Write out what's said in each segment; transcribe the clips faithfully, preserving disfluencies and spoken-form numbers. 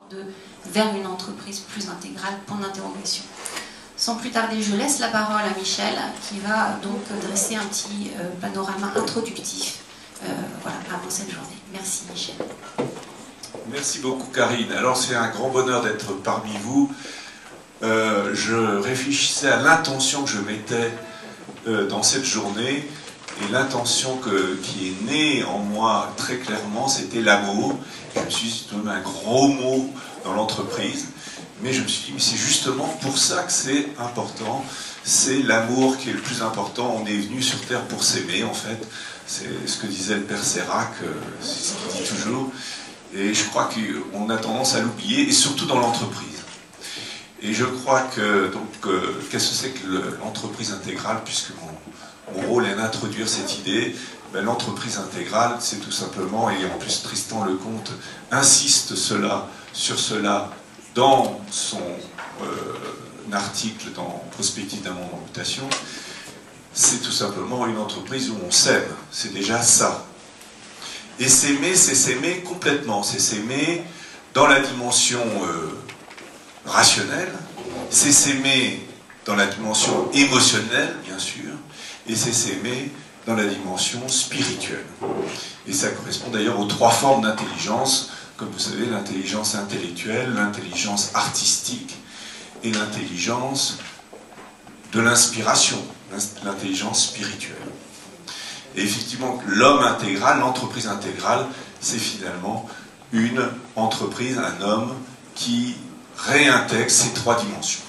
de vers une entreprise plus intégrale, point d'interrogation. Sans plus tarder, je laisse la parole à Michel, qui va donc dresser un petit euh, panorama introductif euh, voilà, avant cette journée. Merci Michel. Merci beaucoup Karine. Alors c'est un grand bonheur d'être parmi vous. Euh, je réfléchissais à l'intention que je mettais euh, dans cette journée, et l'intention qui est née en moi très clairement, c'était l'amour. Je me suis dit, c'est un gros mot dans l'entreprise, mais je me suis dit, mais c'est justement pour ça que c'est important. C'est l'amour qui est le plus important. On est venu sur Terre pour s'aimer, en fait. C'est ce que disait le père Sérac, c'est ce qu'il dit toujours. Et je crois qu'on a tendance à l'oublier, et surtout dans l'entreprise. Et je crois que, donc, euh, qu'est-ce que c'est que l'entreprise intégrale, puisque mon, mon rôle est d'introduire cette idée. Ben, l'entreprise intégrale, c'est tout simplement, et en plus Tristan Lecomte insiste cela, sur cela dans son euh, article dans Prospective d'un monde en mutation, c'est tout simplement une entreprise où on s'aime, c'est déjà ça. Et s'aimer, c'est s'aimer complètement, c'est s'aimer dans la dimension euh, rationnelle, c'est s'aimer dans la dimension émotionnelle, bien sûr, et c'est s'aimer dans la dimension spirituelle. Et ça correspond d'ailleurs aux trois formes d'intelligence, comme vous savez, l'intelligence intellectuelle, l'intelligence artistique et l'intelligence de l'inspiration, l'intelligence spirituelle. Et effectivement, l'homme intégral, l'entreprise intégrale, c'est finalement une entreprise, un homme qui réintègre ces trois dimensions.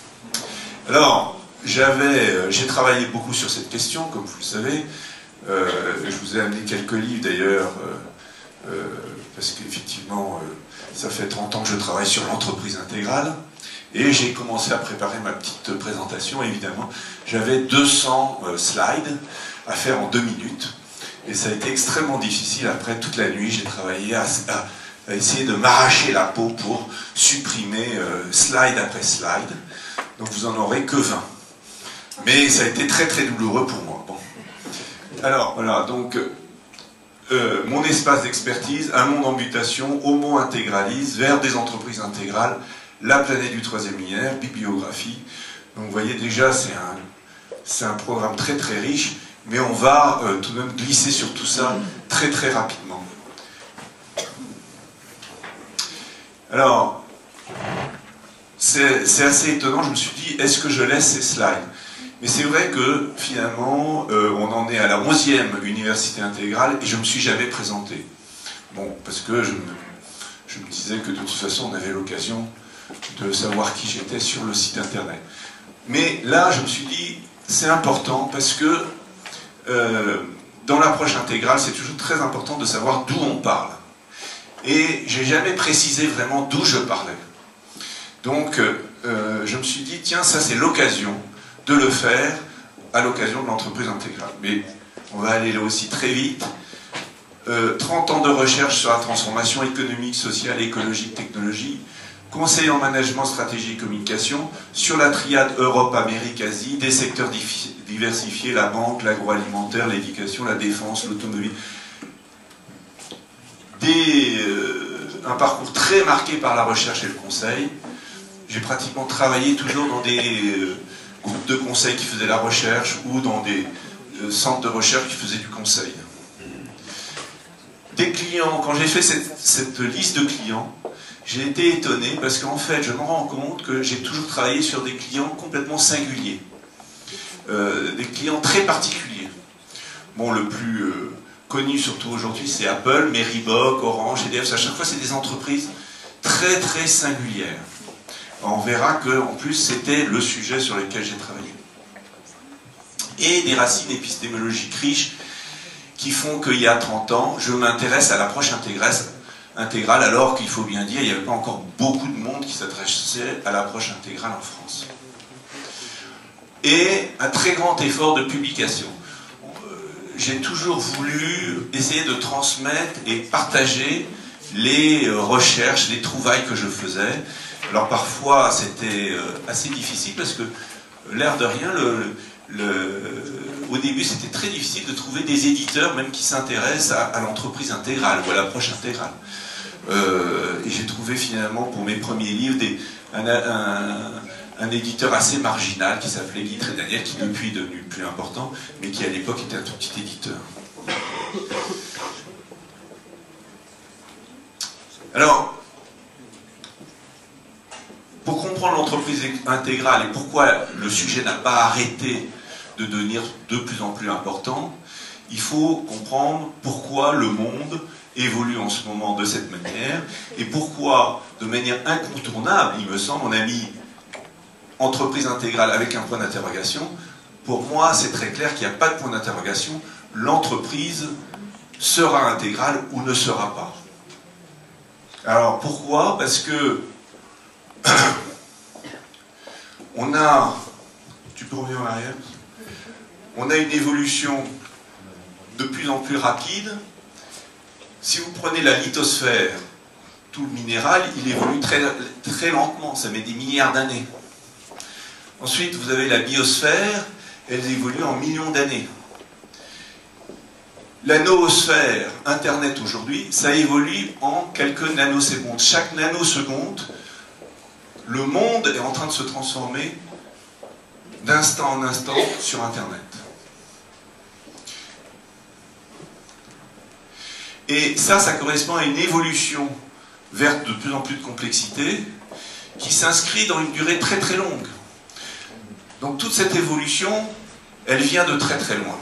Alors, j'avais, j'ai travaillé beaucoup sur cette question, comme vous le savez. Euh, je vous ai amené quelques livres d'ailleurs, euh, euh, parce qu'effectivement, euh, ça fait trente ans que je travaille sur l'entreprise intégrale. Et j'ai commencé à préparer ma petite présentation, évidemment. J'avais deux cents euh, slides à faire en deux minutes. Et ça a été extrêmement difficile. Après, toute la nuit, j'ai travaillé à, à, à essayer de m'arracher la peau pour supprimer euh, slide après slide. Donc vous en aurez que vingt. Mais ça a été très très douloureux pour moi. Bon. Alors, voilà, donc, euh, mon espace d'expertise, un monde en mutation, homo intégraliste, vers des entreprises intégrales, la planète du troisième millénaire, bibliographie. Donc vous voyez déjà, c'est un, c'est un programme très très riche, mais on va euh, tout de même glisser sur tout ça très très rapidement. Alors, c'est assez étonnant, je me suis dit, est-ce que je laisse ces slides? Mais c'est vrai que finalement, euh, on en est à la onzième université intégrale et je ne me suis jamais présenté. Bon, parce que je me, je me disais que de toute façon, on avait l'occasion de savoir qui j'étais sur le site internet. Mais là, je me suis dit, c'est important parce que euh, dans l'approche intégrale, c'est toujours très important de savoir d'où on parle. Et j'ai jamais précisé vraiment d'où je parlais. Donc, euh, je me suis dit, tiens, ça c'est l'occasion de le faire à l'occasion de l'entreprise intégrale. Mais on va aller là aussi très vite. Euh, trente ans de recherche sur la transformation économique, sociale, écologique, technologie, conseil en management, stratégie et communication, sur la triade Europe, Amérique, Asie, des secteurs diversifiés, la banque, l'agroalimentaire, l'éducation, la défense, l'automobile. Des, euh, un parcours très marqué par la recherche et le conseil. J'ai pratiquement travaillé toujours dans des euh, groupes de conseil qui faisaient la recherche ou dans des euh, centres de recherche qui faisaient du conseil. Des clients, quand j'ai fait cette, cette liste de clients, j'ai été étonné parce qu'en fait, je me rends compte que j'ai toujours travaillé sur des clients complètement singuliers. Euh, des clients très particuliers. Bon, le plus euh, connu surtout aujourd'hui, c'est Apple, mais Reebok, Orange, E D F, à chaque fois, c'est des entreprises très très singulières. On verra que, en plus, c'était le sujet sur lequel j'ai travaillé. Et des racines épistémologiques riches qui font qu'il y a trente ans, je m'intéresse à l'approche intégrale, alors qu'il faut bien dire, il n'y avait pas encore beaucoup de monde qui s'adressait à l'approche intégrale en France. Et un très grand effort de publication. J'ai toujours voulu essayer de transmettre et partager les recherches, les trouvailles que je faisais. Alors parfois c'était assez difficile parce que l'air de rien, le, le, au début c'était très difficile de trouver des éditeurs même qui s'intéressent à, à l'entreprise intégrale ou à l'approche intégrale. Euh, et j'ai trouvé finalement pour mes premiers livres des, un, un, un éditeur assez marginal qui s'appelait Guy Trédaniel, qui depuis est devenu plus important, mais qui à l'époque était un tout petit éditeur. Alors, pour comprendre l'entreprise intégrale et pourquoi le sujet n'a pas arrêté de devenir de plus en plus important, il faut comprendre pourquoi le monde évolue en ce moment de cette manière et pourquoi, de manière incontournable, il me semble, on a mis entreprise intégrale avec un point d'interrogation. Pour moi, c'est très clair qu'il n'y a pas de point d'interrogation. L'entreprise sera intégrale ou ne sera pas. Alors pourquoi? Parce que on a, tu peux revenir en arrière, on a une évolution de plus en plus rapide. Si vous prenez la lithosphère, tout le minéral, il évolue très, très lentement, ça met des milliards d'années. Ensuite, vous avez la biosphère, elle évolue en millions d'années. La noosphère, Internet aujourd'hui, ça évolue en quelques nanosecondes. Chaque nanoseconde, le monde est en train de se transformer d'instant en instant sur Internet. Et ça, ça correspond à une évolution vers de plus en plus de complexité qui s'inscrit dans une durée très très longue. Donc toute cette évolution, elle vient de très très loin.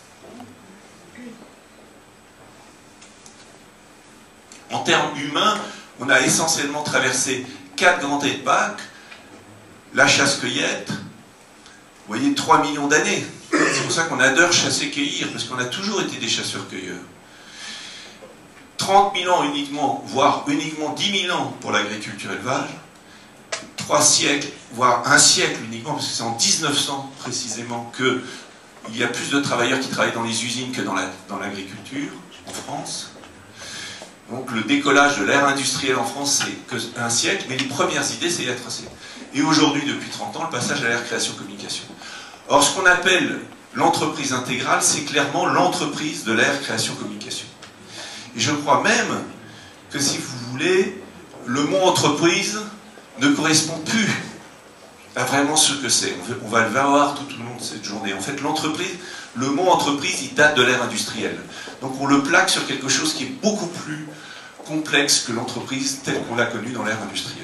En termes humains, on a essentiellement traversé quatre grandes époques, la chasse-cueillette, vous voyez, trois millions d'années. C'est pour ça qu'on adore chasser-cueillir, parce qu'on a toujours été des chasseurs-cueilleurs. trente mille ans uniquement, voire uniquement dix mille ans pour l'agriculture-élevage, trois siècles, voire un siècle uniquement, parce que c'est en mille neuf cents précisément qu'il y a plus de travailleurs qui travaillent dans les usines que dans la, dans l'agriculture en France. Donc le décollage de l'ère industrielle en France, c'est qu'un siècle, mais les premières idées, c'est être assez. Et aujourd'hui, depuis trente ans, le passage à l'ère création-communication. Or, ce qu'on appelle l'entreprise intégrale, c'est clairement l'entreprise de l'ère création-communication. Et je crois même que, si vous voulez, le mot entreprise ne correspond plus à vraiment ce que c'est. On va le voir tout au long de cette journée. En fait, l'entreprise, le mot entreprise, il date de l'ère industrielle. Donc on le plaque sur quelque chose qui est beaucoup plus complexe que l'entreprise telle qu'on l'a connue dans l'ère industrielle.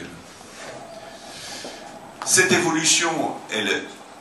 Cette évolution, elle,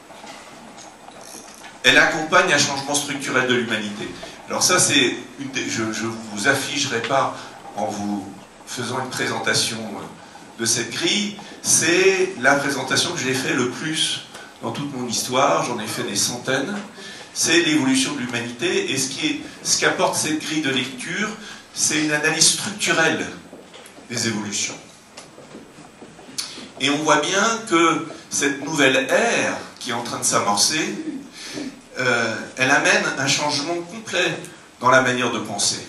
elle accompagne un changement structurel de l'humanité. Alors ça, c'est une des, je ne vous afficherai pas en vous faisant une présentation de cette grille, c'est la présentation que j'ai fait le plus dans toute mon histoire, j'en ai fait des centaines, c'est l'évolution de l'humanité, et ce qui est, ce qu'apporte cette grille de lecture, c'est une analyse structurelle des évolutions. Et on voit bien que cette nouvelle ère qui est en train de s'amorcer, euh, elle amène un changement complet dans la manière de penser.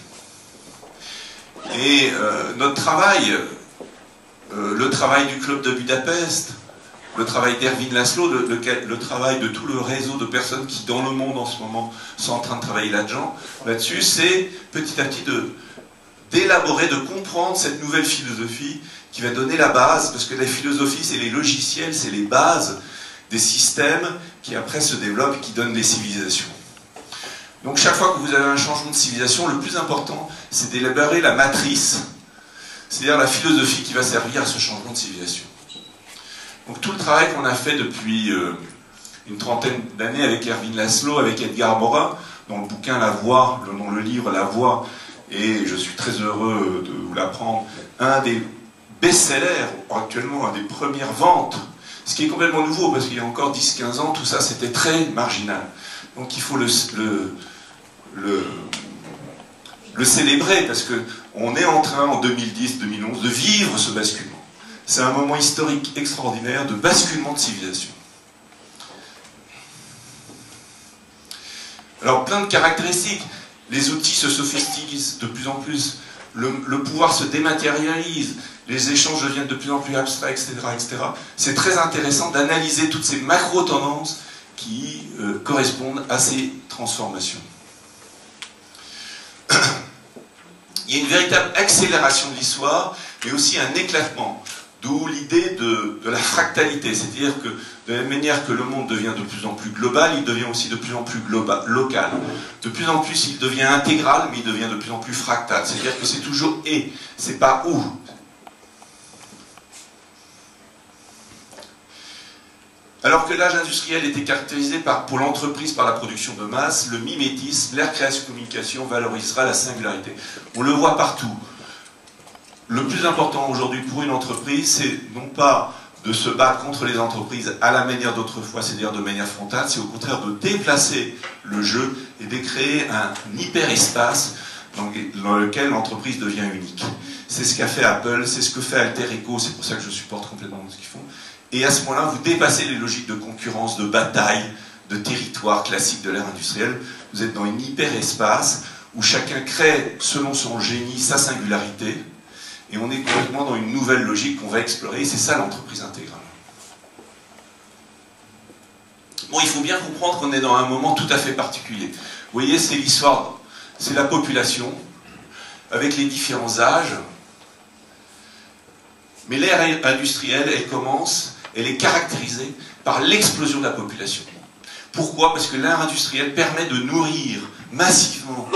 Et euh, notre travail, euh, le travail du club de Budapest, le travail d'Ervin Laszlo, le, le, le travail de tout le réseau de personnes qui, dans le monde en ce moment, sont en train de travailler là-dessus, là-dessus, c'est petit à petit de, d'élaborer, de comprendre cette nouvelle philosophie qui va donner la base, parce que la philosophie, c'est les logiciels, c'est les bases des systèmes qui après se développent et qui donnent des civilisations. Donc chaque fois que vous avez un changement de civilisation, le plus important, c'est d'élaborer la matrice, c'est-à-dire la philosophie qui va servir à ce changement de civilisation. Donc tout le travail qu'on a fait depuis euh, une trentaine d'années avec Ervin Laszlo, avec Edgar Morin, dont le bouquin La Voix, dont le livre La Voix, et je suis très heureux de vous l'apprendre, un des best-sellers, actuellement un des premières ventes, ce qui est complètement nouveau, parce qu'il y a encore dix à quinze ans, tout ça c'était très marginal. Donc il faut le, le, le, le célébrer, parce qu'on est en train, en deux mille dix deux mille onze, de vivre ce basculement. C'est un moment historique extraordinaire de basculement de civilisation. Alors plein de caractéristiques. Les outils se sophistiquent de plus en plus. Le, le pouvoir se dématérialise. Les échanges deviennent de plus en plus abstraits, et cetera et cetera. C'est très intéressant d'analyser toutes ces macro-tendances qui euh, correspondent à ces transformations. il y a une véritable accélération de l'histoire, mais aussi un éclatement. D'où l'idée de, de la fractalité, c'est-à-dire que de la même manière que le monde devient de plus en plus global, il devient aussi de plus en plus global, local. De plus en plus, il devient intégral, mais il devient de plus en plus fractal. C'est-à-dire que c'est toujours « et », c'est pas « ou ». Alors que l'âge industriel était caractérisé par, pour l'entreprise par la production de masse, le mimétisme, l'ère création-communication valorisera la singularité. On le voit partout. Le plus important aujourd'hui pour une entreprise, c'est non pas de se battre contre les entreprises à la manière d'autrefois, c'est-à-dire de manière frontale, c'est au contraire de déplacer le jeu et de créer un hyperespace dans lequel l'entreprise devient unique. C'est ce qu'a fait Apple, c'est ce que fait Alter Ego, c'est pour ça que je supporte complètement ce qu'ils font. Et à ce moment-là, vous dépassez les logiques de concurrence, de bataille, de territoire classique de l'ère industrielle. Vous êtes dans un hyperespace où chacun crée, selon son génie, sa singularité. Et on est complètement dans une nouvelle logique qu'on va explorer. Et c'est ça l'entreprise intégrale. Bon, il faut bien comprendre qu'on est dans un moment tout à fait particulier. Vous voyez, c'est l'histoire, c'est la population, avec les différents âges. Mais l'ère industrielle, elle commence... elle est caractérisée par l'explosion de la population. Pourquoi? Parce que l'ère industrielle permet de nourrir massivement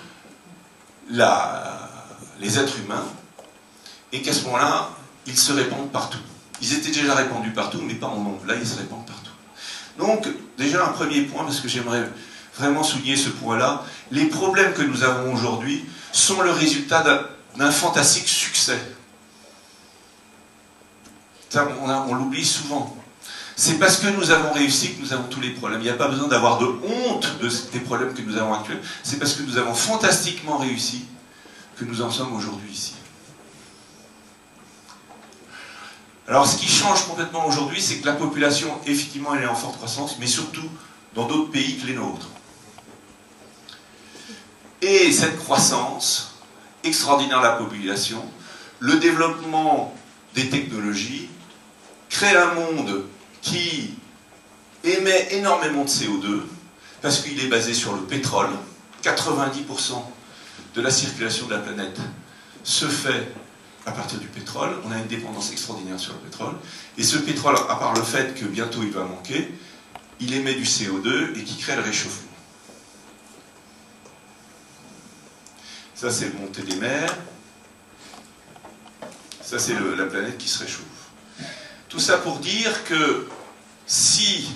la, les êtres humains, et qu'à ce moment-là, ils se répandent partout. Ils étaient déjà répandus partout, mais pas en nombre. Là, ils se répandent partout. Donc, déjà un premier point, parce que j'aimerais vraiment souligner ce point-là, les problèmes que nous avons aujourd'hui sont le résultat d'un fantastique succès. Ça, on, on l'oublie souvent. C'est parce que nous avons réussi que nous avons tous les problèmes. Il n'y a pas besoin d'avoir de honte de, des problèmes que nous avons actuels. C'est parce que nous avons fantastiquement réussi que nous en sommes aujourd'hui ici. Alors, ce qui change complètement aujourd'hui, c'est que la population, effectivement, elle est en forte croissance, mais surtout dans d'autres pays que les nôtres. Et cette croissance extraordinaire de la population, le développement des technologies, crée un monde qui émet énormément de C O deux, parce qu'il est basé sur le pétrole. quatre-vingt-dix pour cent de la circulation de la planète se fait à partir du pétrole. On a une dépendance extraordinaire sur le pétrole. Et ce pétrole, à part le fait que bientôt il va manquer, il émet du C O deux et qui crée le réchauffement. Ça, c'est le montée des mers. Ça, c'est la planète qui se réchauffe. Tout ça pour dire que si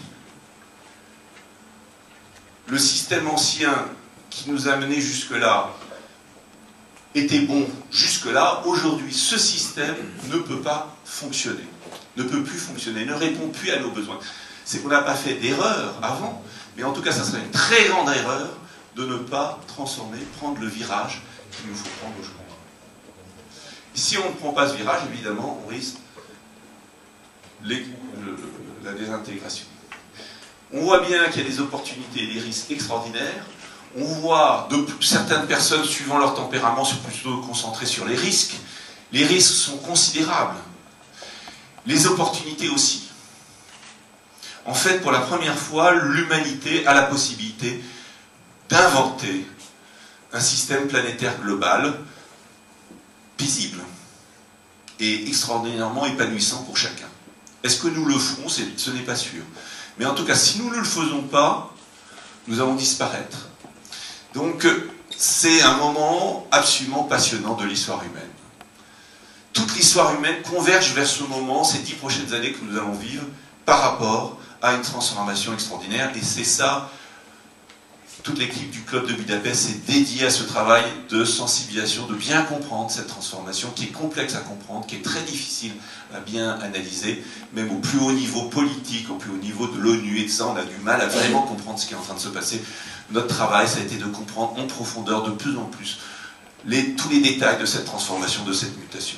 le système ancien qui nous a menés jusque-là était bon jusque-là, aujourd'hui, ce système ne peut pas fonctionner. Ne peut plus fonctionner, ne répond plus à nos besoins. C'est qu'on n'a pas fait d'erreur avant, mais en tout cas, ça serait une très grande erreur de ne pas transformer, prendre le virage qu'il nous faut prendre aujourd'hui. Si on ne prend pas ce virage, évidemment, on risque les, le, la désintégration. On voit bien qu'il y a des opportunités et des risques extraordinaires. On voit de, certaines personnes, suivant leur tempérament, sont plutôt concentrées sur les risques. Les risques sont considérables. Les opportunités aussi. En fait, pour la première fois, l'humanité a la possibilité d'inventer un système planétaire global paisible et extraordinairement épanouissant pour chacun. Est-ce que nous le ferons? Ce n'est pas sûr. Mais en tout cas, si nous ne le faisons pas, nous allons disparaître. Donc, c'est un moment absolument passionnant de l'histoire humaine. Toute l'histoire humaine converge vers ce moment, ces dix prochaines années que nous allons vivre, par rapport à une transformation extraordinaire. Et c'est ça, toute l'équipe du Club de Budapest est dédiée à ce travail de sensibilisation, de bien comprendre cette transformation qui est complexe à comprendre, qui est très difficile à bien analyser, même au plus haut niveau politique, au plus haut niveau de l'ONU, et ça, on a du mal à vraiment comprendre ce qui est en train de se passer. Notre travail, ça a été de comprendre en profondeur de plus en plus les, tous les détails de cette transformation, de cette mutation.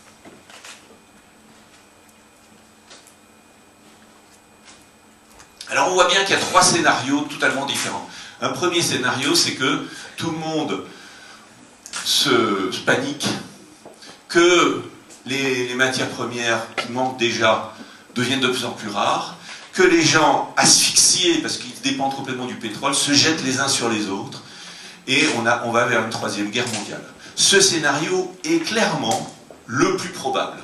Alors on voit bien qu'il y a trois scénarios totalement différents. Un premier scénario, c'est que tout le monde se, se panique, que les, les matières premières qui manquent déjà deviennent de plus en plus rares, que les gens asphyxiés, parce qu'ils dépendent complètement du pétrole, se jettent les uns sur les autres, et on, a, on va vers une troisième guerre mondiale. ce scénario est clairement le plus probable.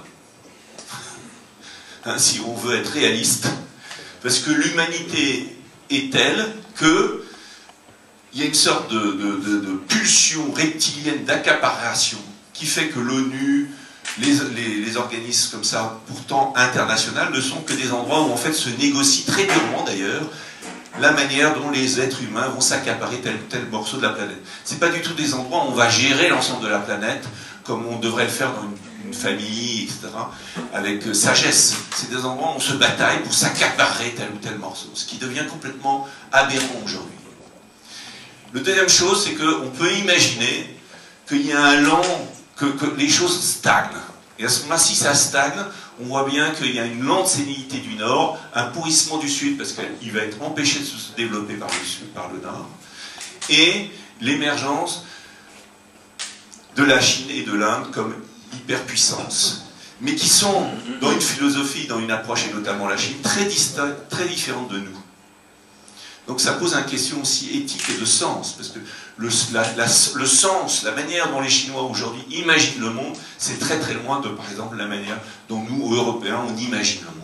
Hein, si on veut être réaliste, parce que l'humanité est telle que il y a une sorte de, de, de, de pulsion reptilienne d'accaparation qui fait que l'ONU, les, les, les organismes comme ça, pourtant internationaux, ne sont que des endroits où en fait se négocie très durement d'ailleurs la manière dont les êtres humains vont s'accaparer tel ou tel morceau de la planète. Ce n'est pas du tout des endroits où on va gérer l'ensemble de la planète comme on devrait le faire dans une une famille, et cetera, avec euh, sagesse. C'est des endroits où on se bataille pour s'accaparer tel ou tel morceau, ce qui devient complètement aberrant aujourd'hui. La deuxième chose, c'est qu'on peut imaginer qu'il y a un lent, que, que les choses stagnent. Et à ce moment-là, si ça stagne, on voit bien qu'il y a une lente sénilité du Nord, un pourrissement du Sud, parce qu'il va être empêché de se développer par le Sud, par le Nord, et l'émergence de la Chine et de l'Inde comme hyperpuissance, mais qui sont, dans une philosophie, dans une approche, et notamment la Chine, très distinctes, très différentes de nous. Donc ça pose une question aussi éthique et de sens, parce que le, la, la, le sens, la manière dont les Chinois aujourd'hui imaginent le monde, c'est très très loin de, par exemple, la manière dont nous, Européens, on imagine le monde.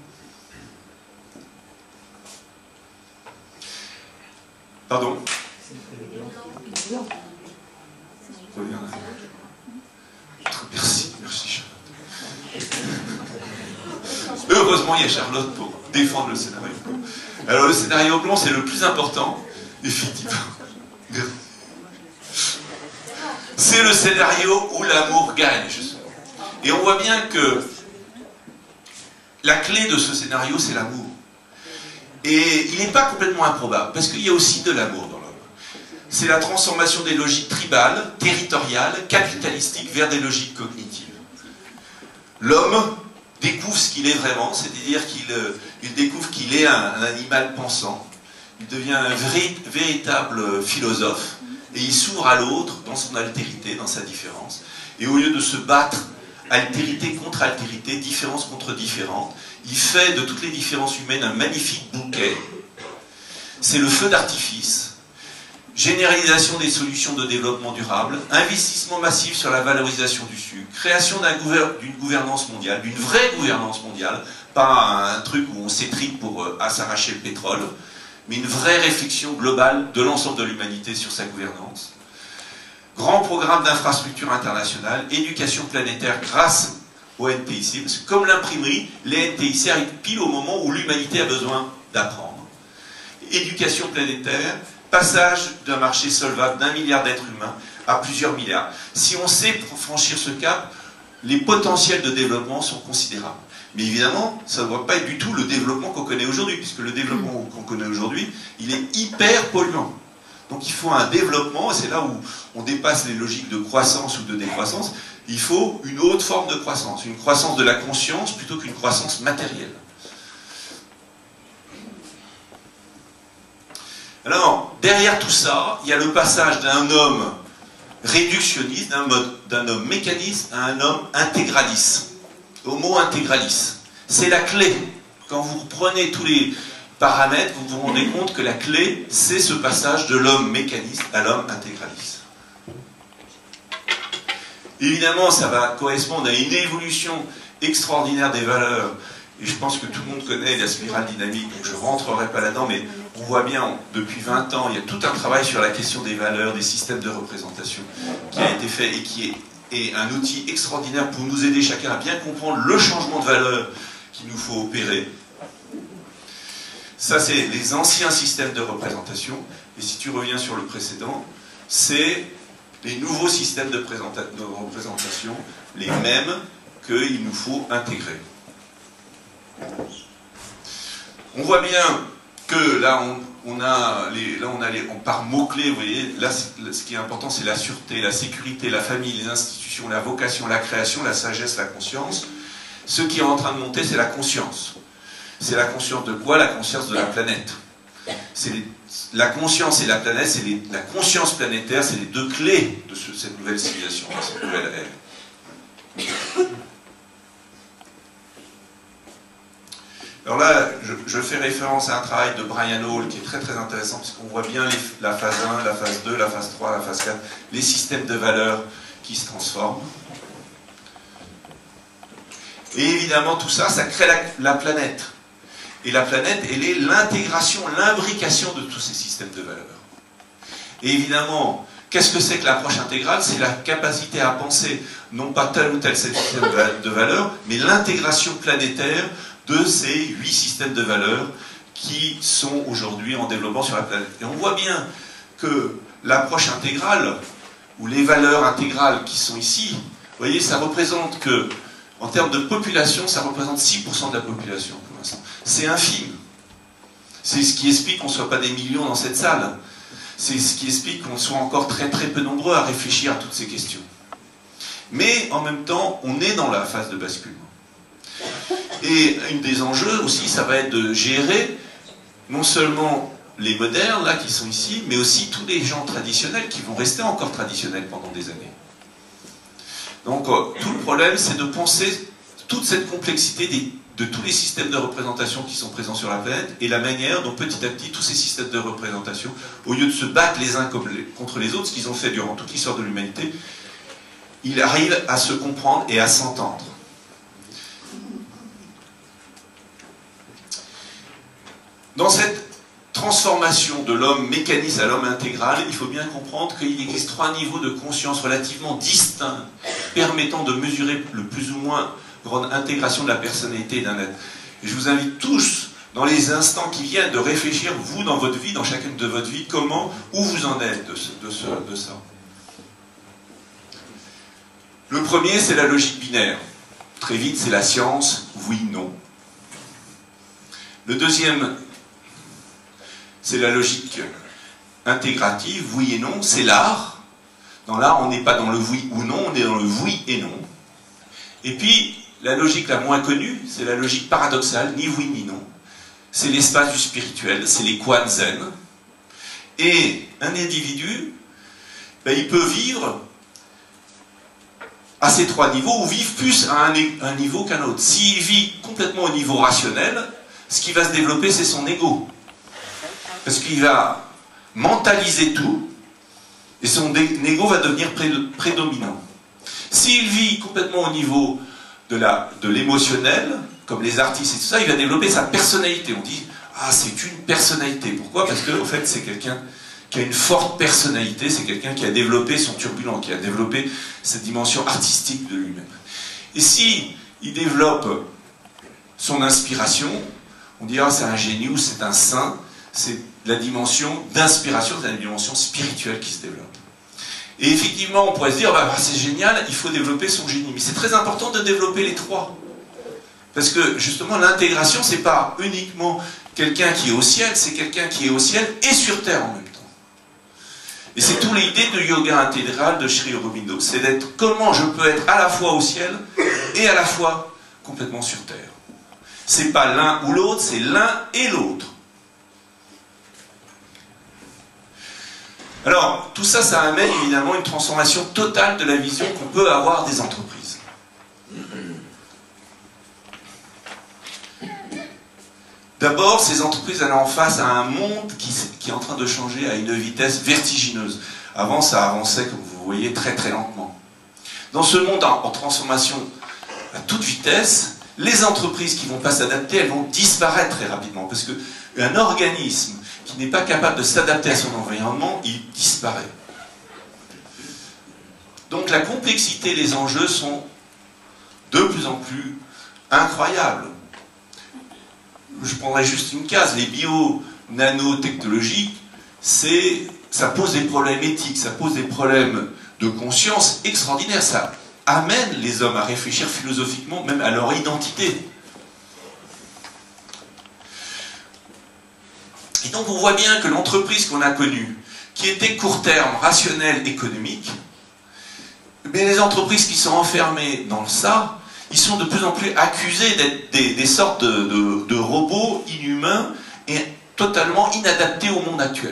Pardon ? Merci, merci Charlotte. Heureusement, il y a Charlotte pour défendre le scénario. Alors le scénario blanc, c'est le plus important, effectivement. C'est le scénario où l'amour gagne, justement. Et on voit bien que la clé de ce scénario, c'est l'amour. Et il n'est pas complètement improbable, parce qu'il y a aussi de l'amour dans l'homme. C'est la transformation des logiques tribales, territoriales, capitalistiques vers des logiques cognitives. L'homme découvre ce qu'il est vraiment, c'est-à-dire qu'il euh, il découvre qu'il est un, un animal pensant. Il devient un vrai, véritable philosophe et il s'ouvre à l'autre dans son altérité, dans sa différence. Et au lieu de se battre altérité contre altérité, différence contre différence, il fait de toutes les différences humaines un magnifique bouquet. C'est le feu d'artifice. Généralisation des solutions de développement durable, investissement massif sur la valorisation du sucre, création d'un gouver d'une gouvernance mondiale, d'une vraie gouvernance mondiale, pas un truc où on s'étripe pour euh, à s'arracher le pétrole, mais une vraie réflexion globale de l'ensemble de l'humanité sur sa gouvernance. Grand programme d'infrastructure internationale, éducation planétaire grâce au N T I C, parce que comme l'imprimerie, les N T I C arrivent pile au moment où l'humanité a besoin d'apprendre. Éducation planétaire, passage d'un marché solvable d'un milliard d'êtres humains à plusieurs milliards. Si on sait franchir ce cap, les potentiels de développement sont considérables. Mais évidemment, ça ne doit pas être du tout le développement qu'on connaît aujourd'hui, puisque le développement qu'on connaît aujourd'hui, il est hyper polluant. Donc il faut un développement, et c'est là où on dépasse les logiques de croissance ou de décroissance, il faut une autre forme de croissance, une croissance de la conscience plutôt qu'une croissance matérielle. Alors, derrière tout ça, il y a le passage d'un homme réductionniste, d'un homme mécaniste, à un homme intégraliste. Homo intégralis. C'est la clé. Quand vous prenez tous les paramètres, vous vous rendez compte que la clé, c'est ce passage de l'homme mécaniste à l'homme intégraliste. Évidemment, ça va correspondre à une évolution extraordinaire des valeurs. Et je pense que tout le monde connaît la spirale dynamique, donc je ne rentrerai pas là-dedans, mais on voit bien, depuis vingt ans, il y a tout un travail sur la question des valeurs, des systèmes de représentation, qui a été fait et qui est, est un outil extraordinaire pour nous aider chacun à bien comprendre le changement de valeur qu'il nous faut opérer. Ça, c'est les anciens systèmes de représentation, et si tu reviens sur le précédent, c'est les nouveaux systèmes de, de représentation, les mêmes qu'il nous faut intégrer. On voit bien que là on, on a les, là on a les, on par mots-clés, vous voyez, là ce qui est important c'est la sûreté, la sécurité, la famille, les institutions, la vocation, la création, la sagesse, la conscience. Ce qui est en train de monter c'est la conscience. C'est la conscience de quoi? La conscience de la planète. C'est les, la conscience et la planète, c'est la conscience planétaire, c'est les deux clés de ce, cette nouvelle civilisation, de cette nouvelle ère. Alors là, je, je fais référence à un travail de Brian Hall qui est très très intéressant, parce qu'on voit bien les, la phase un, la phase deux, la phase trois, la phase quatre, les systèmes de valeurs qui se transforment. Et évidemment, tout ça, ça crée la, la planète. Et la planète, elle est l'intégration, l'imbrication de tous ces systèmes de valeurs. Et évidemment, qu'est-ce que c'est que l'approche intégrale? C'est la capacité à penser, non pas tel ou tel système de valeurs, mais l'intégration planétaire de ces huit systèmes de valeurs qui sont aujourd'hui en développement sur la planète. Et on voit bien que l'approche intégrale, ou les valeurs intégrales qui sont ici, vous voyez, ça représente que, en termes de population, ça représente six pour cent de la population pour l'instant. C'est infime. C'est ce qui explique qu'on ne soit pas des millions dans cette salle. C'est ce qui explique qu'on soit encore très très peu nombreux à réfléchir à toutes ces questions. Mais en même temps, on est dans la phase de basculement. Et un des enjeux aussi, ça va être de gérer non seulement les modernes, là, qui sont ici, mais aussi tous les gens traditionnels qui vont rester encore traditionnels pendant des années. Donc, euh, tout le problème, c'est de penser toute cette complexité des, de tous les systèmes de représentation qui sont présents sur la planète et la manière dont petit à petit, tous ces systèmes de représentation, au lieu de se battre les uns contre les autres, ce qu'ils ont fait durant toute l'histoire de l'humanité, ils arrivent à se comprendre et à s'entendre. Dans cette transformation de l'homme mécaniste à l'homme intégral, il faut bien comprendre qu'il existe trois niveaux de conscience relativement distincts, permettant de mesurer le plus ou moins grande intégration de la personnalité d'un être. Et je vous invite tous, dans les instants qui viennent, de réfléchir, vous, dans votre vie, dans chacune de votre vie, comment, où vous en êtes de, ce, de, ce, de ça. Le premier, c'est la logique binaire. Très vite, c'est la science, oui, non. Le deuxième, c'est la logique intégrative, oui et non, c'est l'art. Dans l'art, on n'est pas dans le oui ou non, on est dans le oui et non. Et puis, la logique la moins connue, c'est la logique paradoxale, ni oui ni non. C'est l'espace du spirituel, c'est les Quan Zen. Et un individu, ben, il peut vivre à ces trois niveaux, ou vivre plus à un, un niveau qu'un autre. S'il vit complètement au niveau rationnel, ce qui va se développer, c'est son ego. Parce qu'il va mentaliser tout, et son ego va devenir prédominant. S'il vit complètement au niveau de l'émotionnel, comme les artistes et tout ça, il va développer sa personnalité. On dit, ah, c'est une personnalité. Pourquoi? Parce que, en fait, c'est quelqu'un qui a une forte personnalité, c'est quelqu'un qui a développé son turbulent, qui a développé cette dimension artistique de lui-même. Et si il développe son inspiration, on dira c'est un génie ou c'est un saint, c'est la dimension d'inspiration, c'est la dimension spirituelle qui se développe. Et effectivement, on pourrait se dire, bah, c'est génial, il faut développer son génie. Mais c'est très important de développer les trois. Parce que, justement, l'intégration, c'est pas uniquement quelqu'un qui est au ciel, c'est quelqu'un qui est au ciel et sur terre en même temps. Et c'est toute l'idée de yoga intégral de Sri Aurobindo. C'est d'être comment je peux être à la fois au ciel et à la fois complètement sur terre. C'est pas l'un ou l'autre, c'est l'un et l'autre. Alors, tout ça, ça amène évidemment une transformation totale de la vision qu'on peut avoir des entreprises. D'abord, ces entreprises, elles sont en face à un monde qui, qui est en train de changer à une vitesse vertigineuse. Avant, ça avançait, comme vous voyez, très très lentement. Dans ce monde en, en transformation à toute vitesse, les entreprises qui ne vont pas s'adapter, elles vont disparaître très rapidement. Parce qu'un organisme qui n'est pas capable de s'adapter à son environnement, il disparaît. Donc la complexité, les enjeux sont de plus en plus incroyables. Je prendrai juste une case, les bio-nanotechnologies, ça pose des problèmes éthiques, ça pose des problèmes de conscience extraordinaires, ça amène les hommes à réfléchir philosophiquement, même à leur identité. Et donc on voit bien que l'entreprise qu'on a connue, qui était court terme, rationnelle, économique, mais les entreprises qui sont enfermées dans ça, ils sont de plus en plus accusés d'être des, des sortes de, de, de robots inhumains et totalement inadaptés au monde actuel.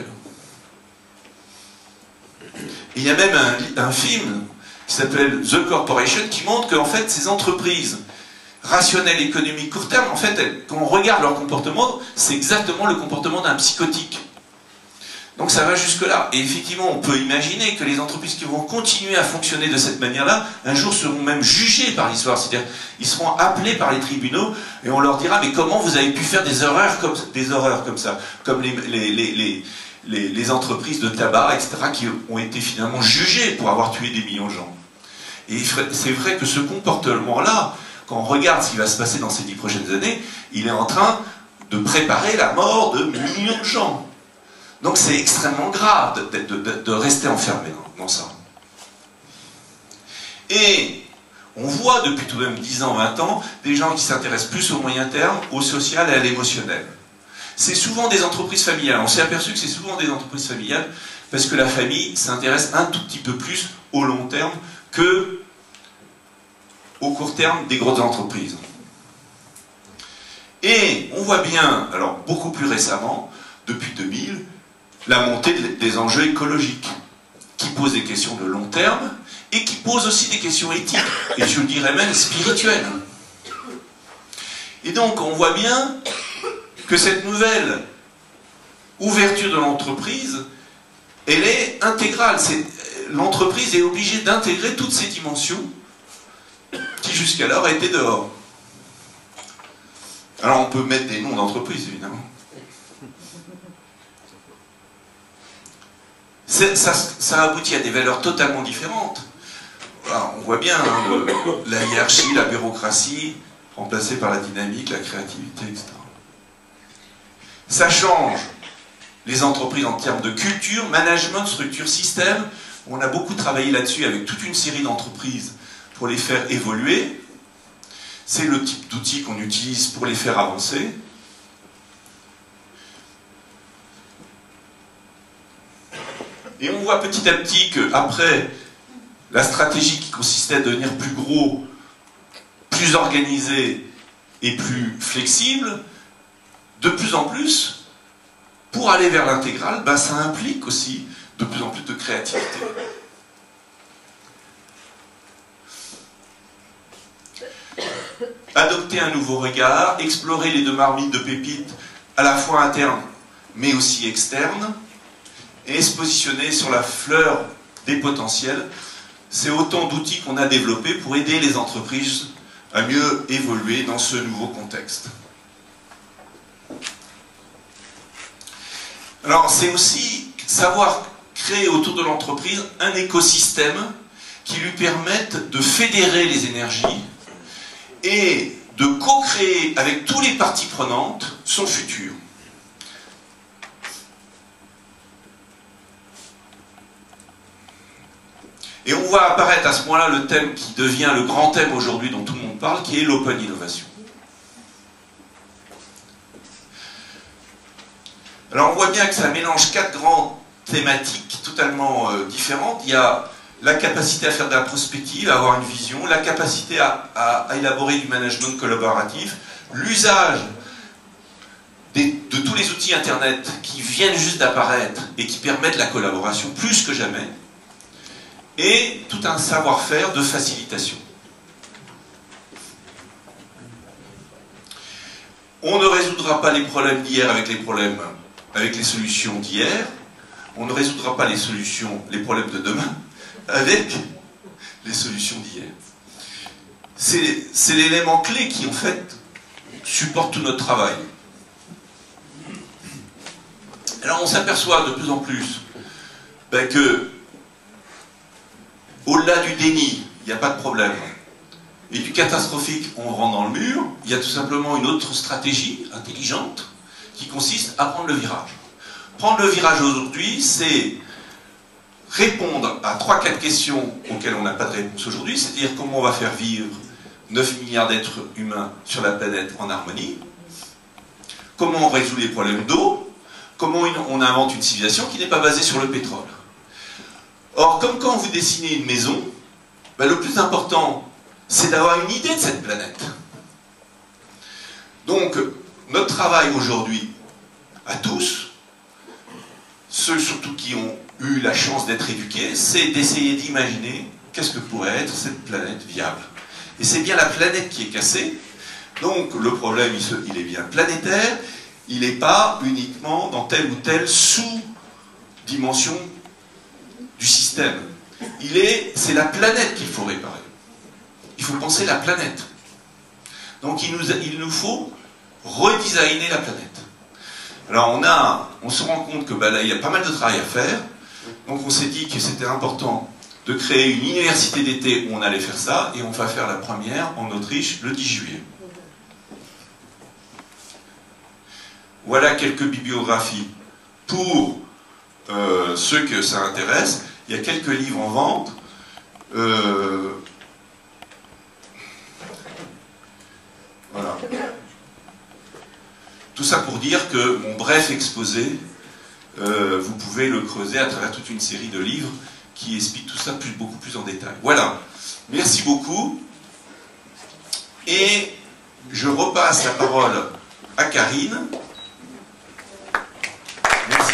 Et il y a même un, un film qui s'appelle The Corporation qui montre qu'en fait ces entreprises rationnelles, économiques, court terme, en fait, elles, quand on regarde leur comportement, c'est exactement le comportement d'un psychotique. Donc ça va jusque-là. Et effectivement, on peut imaginer que les entreprises qui vont continuer à fonctionner de cette manière-là, un jour seront même jugées par l'histoire. C'est-à-dire, ils seront appelés par les tribunaux et on leur dira, mais comment vous avez pu faire des horreurs comme, des horreurs comme ça, comme les, les, les, les, les, les entreprises de tabac, et cetera, qui ont été finalement jugées pour avoir tué des millions de gens. Et c'est vrai que ce comportement-là, quand on regarde ce qui va se passer dans ces dix prochaines années, il est en train de préparer la mort de millions de gens. Donc c'est extrêmement grave de, de, de, de rester enfermé dans, dans ça. Et on voit depuis tout de même dix ans, vingt ans, des gens qui s'intéressent plus au moyen terme, au social et à l'émotionnel. C'est souvent des entreprises familiales. On s'est aperçu que c'est souvent des entreprises familiales parce que la famille s'intéresse un tout petit peu plus au long terme que au court terme des grosses entreprises. Et on voit bien, alors beaucoup plus récemment, depuis deux mille, la montée des enjeux écologiques, qui posent des questions de long terme, et qui posent aussi des questions éthiques, et je dirais même spirituelles. Et donc on voit bien que cette nouvelle ouverture de l'entreprise, elle est intégrale. L'entreprise est obligée d'intégrer toutes ces dimensions qui jusqu'alors étaient dehors. Alors on peut mettre des noms d'entreprise, évidemment. Ça, ça aboutit à des valeurs totalement différentes. Voilà, on voit bien hein, le, la hiérarchie, la bureaucratie, remplacée par la dynamique, la créativité, et cetera. Ça change les entreprises en termes de culture, management, structure, système. On a beaucoup travaillé là-dessus avec toute une série d'entreprises pour les faire évoluer. C'est le type d'outils qu'on utilise pour les faire avancer. Et on voit petit à petit qu'après la stratégie qui consistait à devenir plus gros, plus organisé et plus flexible, de plus en plus, pour aller vers l'intégral, ben ça implique aussi de plus en plus de créativité. Adopter un nouveau regard, explorer les deux marmites de pépites à la fois internes mais aussi externes, et se positionner sur la fleur des potentiels, c'est autant d'outils qu'on a développés pour aider les entreprises à mieux évoluer dans ce nouveau contexte. Alors c'est aussi savoir créer autour de l'entreprise un écosystème qui lui permette de fédérer les énergies et de co-créer avec toutes les parties prenantes son futur. Et on voit apparaître à ce moment-là le thème qui devient le grand thème aujourd'hui dont tout le monde parle, qui est l'open innovation. Alors on voit bien que ça mélange quatre grandes thématiques totalement euh, différentes. Il y a la capacité à faire de la prospective, à avoir une vision, la capacité à, à, à élaborer du management collaboratif, l'usage de tous les outils Internet qui viennent juste d'apparaître et qui permettent la collaboration plus que jamais, et tout un savoir-faire de facilitation. On ne résoudra pas les problèmes d'hier avec les problèmes, avec les solutions d'hier. On ne résoudra pas les solutions, les problèmes de demain avec les solutions d'hier. C'est l'élément clé qui, en fait, supporte tout notre travail. Alors on s'aperçoit de plus en plus ben, que au-delà du déni, il n'y a pas de problème. Et du catastrophique, on rentre dans le mur. Il y a tout simplement une autre stratégie intelligente qui consiste à prendre le virage. Prendre le virage aujourd'hui, c'est répondre à trois quatre questions auxquelles on n'a pas de réponse aujourd'hui, c'est-à-dire comment on va faire vivre neuf milliards d'êtres humains sur la planète en harmonie, comment on résout les problèmes d'eau, comment on invente une civilisation qui n'est pas basée sur le pétrole. Or, comme quand vous dessinez une maison, ben le plus important, c'est d'avoir une idée de cette planète. Donc, notre travail aujourd'hui, à tous, ceux surtout qui ont eu la chance d'être éduqués, c'est d'essayer d'imaginer qu'est-ce que pourrait être cette planète viable. Et c'est bien la planète qui est cassée, donc le problème, il, se, il est bien planétaire, il n'est pas uniquement dans tel ou tel sous dimension du système. Il est, c'est la planète qu'il faut réparer. Il faut penser la planète. Donc il nous, il nous faut redesigner la planète. Alors on, a, on se rend compte que bah, là, il y a pas mal de travail à faire. Donc on s'est dit que c'était important de créer une université d'été où on allait faire ça, et on va faire la première en Autriche le dix juillet. Voilà quelques bibliographies pour euh, ceux que ça intéresse. Il y a quelques livres en vente. Euh, voilà. Tout ça pour dire que mon bref exposé, euh, vous pouvez le creuser à travers toute une série de livres qui expliquent tout ça plus, beaucoup plus en détail. Voilà. Merci beaucoup. Et je repasse la parole à Karine. Merci.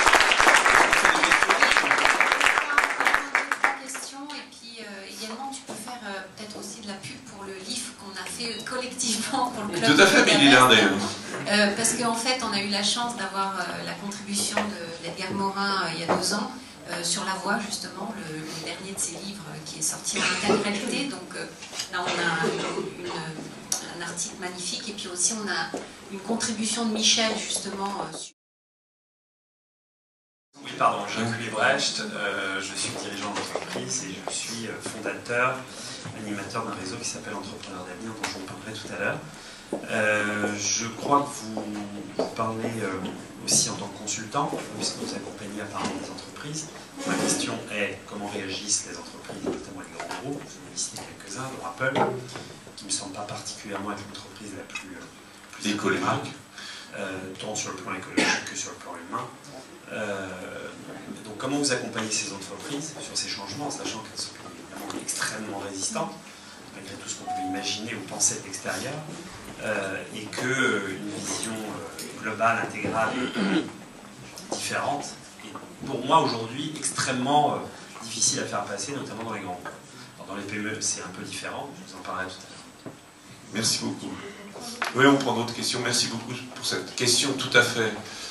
Questions, et puis euh, également tu peux faire euh, peut-être aussi de la pub pour le livre qu'on a fait collectivement pour le club. Tout à fait, mais il est là d'ailleurs. Euh, parce qu'en fait, on a eu la chance d'avoir euh, la contribution d'Edgar Morin euh, il y a deux ans euh, sur La Voix, justement, le, le dernier de ses livres euh, qui est sorti en intégralité. Donc euh, là, on a une, une, un article magnifique, et puis aussi on a une contribution de Michel, justement. Euh, sur... Oui, pardon, Jacques Lebrecht, euh, je suis dirigeant d'entreprise et je suis euh, fondateur, animateur d'un réseau qui s'appelle Entrepreneurs d'avenir, dont je vous parlerai tout à l'heure. Euh, je crois que vous, vous parlez euh, aussi en tant que consultant, puisque vous accompagnez apparemment des entreprises. Ma question est comment réagissent les entreprises, notamment les grands groupes. Vous en avez cité quelques-uns, dont Apple, qui ne me semble pas particulièrement être l'entreprise la plus, euh, plus écologique, euh, tant sur le plan écologique que sur le plan humain. Euh, donc comment vous accompagnez ces entreprises sur ces changements, sachant qu'elles sont évidemment extrêmement résistantes, malgré tout ce qu'on peut imaginer ou penser de l'extérieur, euh, et qu'une euh, vision euh, globale, intégrale, différente, est pour moi aujourd'hui extrêmement euh, difficile à faire passer, notamment dans les grands groupes. Alors, dans les P M E, c'est un peu différent, je vous en parlerai tout à l'heure. Merci beaucoup. Oui, on prend d'autres questions. Merci beaucoup pour cette question tout à fait.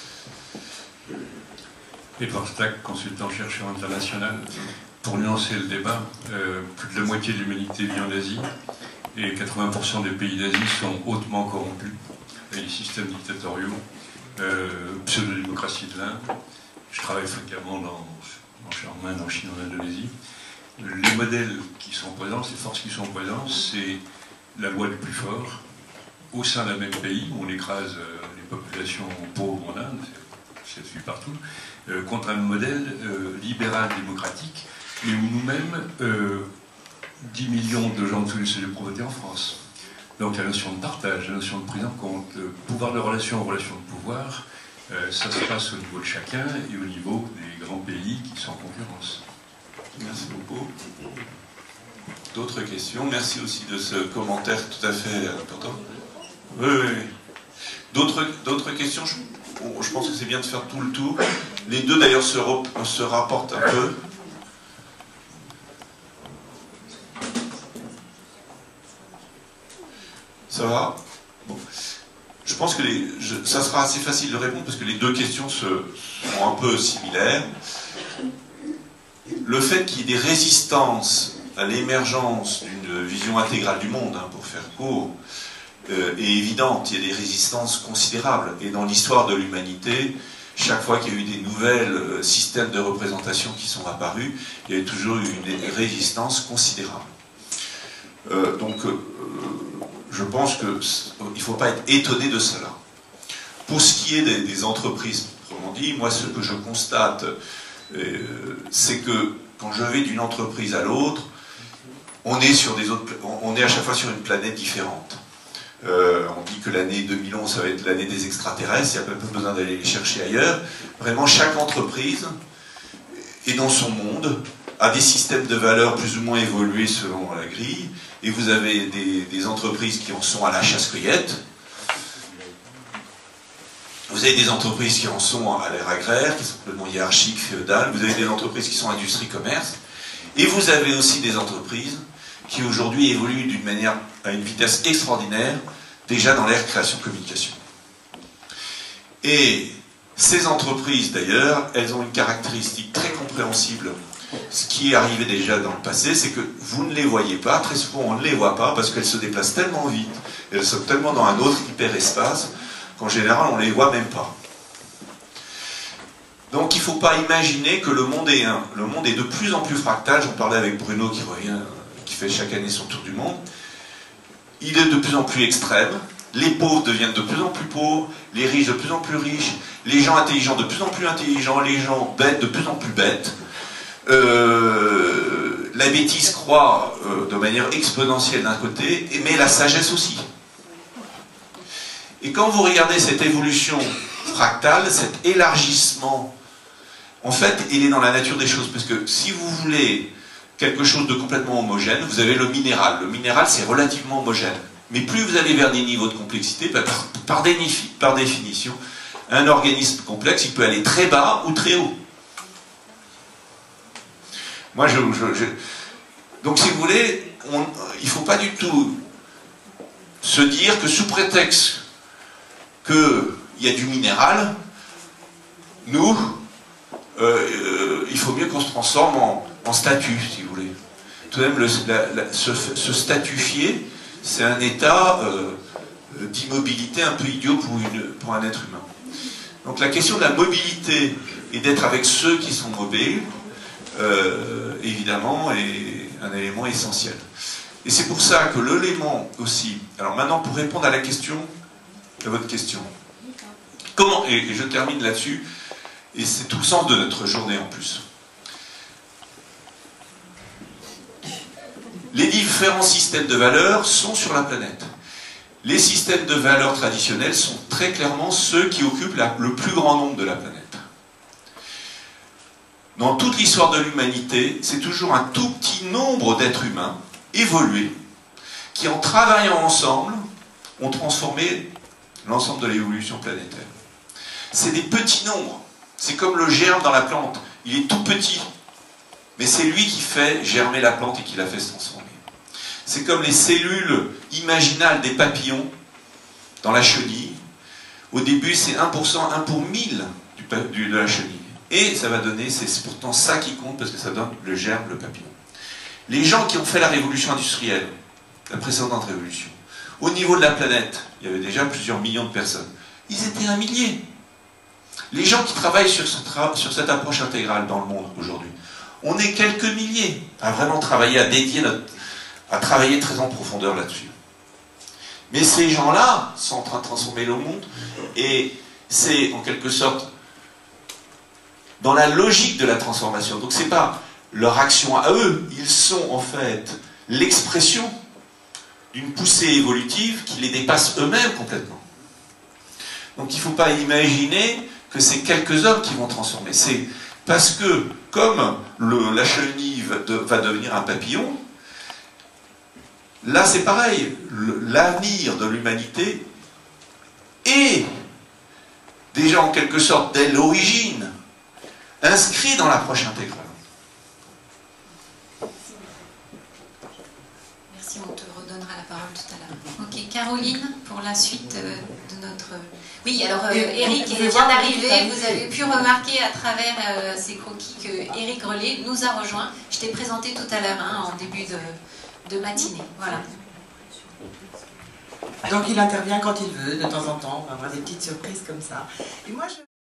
Edouard Stack, consultant chercheur international. Pour nuancer le débat, euh, plus de la moitié de l'humanité vit en Asie et quatre-vingts pour cent des pays d'Asie sont hautement corrompus avec des systèmes dictatoriaux, euh, pseudo-démocratie de l'Inde. Je travaille fréquemment dans, en Charmaine, en Chine, en Indonésie. Les modèles qui sont présents, les forces qui sont présentes, c'est la loi du plus fort au sein d'un même pays où on écrase euh, les populations pauvres en Inde, c'est vu partout, euh, contre un modèle euh, libéral démocratique, mais où nous-mêmes, euh, dix millions de gens de sous le seuil de pauvreté en France. Donc la notion de partage, la notion de prise en compte, le pouvoir de relation aux relations de pouvoir, euh, ça se passe au niveau de chacun et au niveau des grands pays qui sont en concurrence. Merci beaucoup. D'autres questions? Merci aussi de ce commentaire tout à fait important. Oui, oui, oui. D'autres, d'autres questions? je, je pense que c'est bien de faire tout le tour. Les deux d'ailleurs se, se rapportent un peu. Ça va? Bon. Je pense que les, je, ça sera assez facile de répondre parce que les deux questions se, sont un peu similaires. Le fait qu'il y ait des résistances à l'émergence d'une vision intégrale du monde, hein, pour faire court, euh, est évidente. Il y a des résistances considérables. Et dans l'histoire de l'humanité, chaque fois qu'il y a eu des nouvelles euh, systèmes de représentation qui sont apparus, il y a eu toujours eu une résistance considérable. Euh, donc, euh, je pense qu'il ne faut pas être étonné de cela. Pour ce qui est des, des entreprises, autrement dit, moi, ce que je constate, euh, c'est que quand je vais d'une entreprise à l'autre, on est sur des autres, on est à chaque fois sur une planète différente. Euh, on dit que l'année deux mille onze, ça va être l'année des extraterrestres, il n'y a pas besoin d'aller les chercher ailleurs. Vraiment, chaque entreprise est dans son monde, a des systèmes de valeurs plus ou moins évolués selon la grille, et vous avez des, des entreprises qui en sont à la chasse-cueillette, vous avez des entreprises qui en sont à l'ère agraire, qui sont complètement hiérarchiques, féodales, vous avez des entreprises qui sont industrie-commerce, et vous avez aussi des entreprises qui aujourd'hui évoluent d'une manière, à une vitesse extraordinaire, déjà dans l'ère création-communication. Et Ces entreprises, d'ailleurs, elles ont une caractéristique très compréhensible. Ce qui est arrivé déjà dans le passé, c'est que vous ne les voyez pas. Très souvent, on ne les voit pas parce qu'elles se déplacent tellement vite, elles sont tellement dans un autre hyperespace, qu'en général, on ne les voit même pas. Donc, il ne faut pas imaginer que le monde est un, le monde est de plus en plus fractal. J'en parlais avec Bruno qui revient, qui fait chaque année son tour du monde. Il est de plus en plus extrême. Les pauvres deviennent de plus en plus pauvres, les riches de plus en plus riches, les gens intelligents de plus en plus intelligents, les gens bêtes de plus en plus bêtes. Euh, la bêtise croît euh, de manière exponentielle d'un côté, mais la sagesse aussi. Et quand vous regardez cette évolution fractale, cet élargissement, en fait, il est dans la nature des choses. Parce que si vous voulez quelque chose de complètement homogène, vous avez le minéral. Le minéral, c'est relativement homogène. Mais plus vous allez vers des niveaux de complexité, bah, par, par, défi, par définition, un organisme complexe, il peut aller très bas ou très haut. Moi, je, je, je... Donc, si vous voulez, on, il ne faut pas du tout se dire que sous prétexte qu'il y a du minéral, nous, euh, euh, il faut mieux qu'on se transforme en, en statut, si vous voulez. Tout de même, le, la, la, se, se statufier, c'est un état euh, d'immobilité un peu idiot pour, une, pour un être humain. Donc la question de la mobilité et d'être avec ceux qui sont mobiles, euh, évidemment, est un élément essentiel. Et c'est pour ça que l'élément aussi... Alors maintenant, pour répondre à la question, à votre question, comment, et, et je termine là-dessus, et c'est tout le sens de notre journée en plus. Les différents systèmes de valeurs sont sur la planète. Les systèmes de valeurs traditionnels sont très clairement ceux qui occupent la, le plus grand nombre de la planète. Dans toute l'histoire de l'humanité, c'est toujours un tout petit nombre d'êtres humains évolués qui, en travaillant ensemble, ont transformé l'ensemble de l'évolution planétaire. C'est des petits nombres. C'est comme le germe dans la plante. Il est tout petit. Mais c'est lui qui fait germer la plante et qui la fait se transformer. C'est comme les cellules imaginales des papillons dans la chenille. Au début, c'est un pour cent, un pour mille du, du, de la chenille. Et ça va donner, c'est pourtant ça qui compte, parce que ça donne le germe, le papillon. Les gens qui ont fait la révolution industrielle, la précédente révolution, au niveau de la planète, il y avait déjà plusieurs millions de personnes. Ils étaient un millier. Les gens qui travaillent sur, ce tra sur cette approche intégrale dans le monde aujourd'hui, on est quelques milliers à vraiment travailler, à dédier notre, à travailler très en profondeur là-dessus. Mais ces gens-là sont en train de transformer le monde, et c'est en quelque sorte dans la logique de la transformation. Donc c'est pas leur action à eux, ils sont en fait l'expression d'une poussée évolutive qui les dépasse eux-mêmes complètement. Donc il ne faut pas imaginer que c'est quelques hommes qui vont transformer. C'est parce que, comme le, la chenille va, de, va devenir un papillon, là c'est pareil, l'avenir de l'humanité est déjà en quelque sorte dès l'origine inscrit dans l'approche intégrale. Merci, on te redonnera la parole tout à l'heure. Ok, Caroline, pour la suite euh, de notre... Oui, alors euh, Eric vient d'arriver, vous avez pu remarquer à travers euh, ces croquis que Eric Grelet nous a rejoints. Je t'ai présenté tout à l'heure, hein, en début de, de matinée. Voilà. Donc il intervient quand il veut, de temps en temps, on va avoir des petites surprises comme ça. Et moi, je...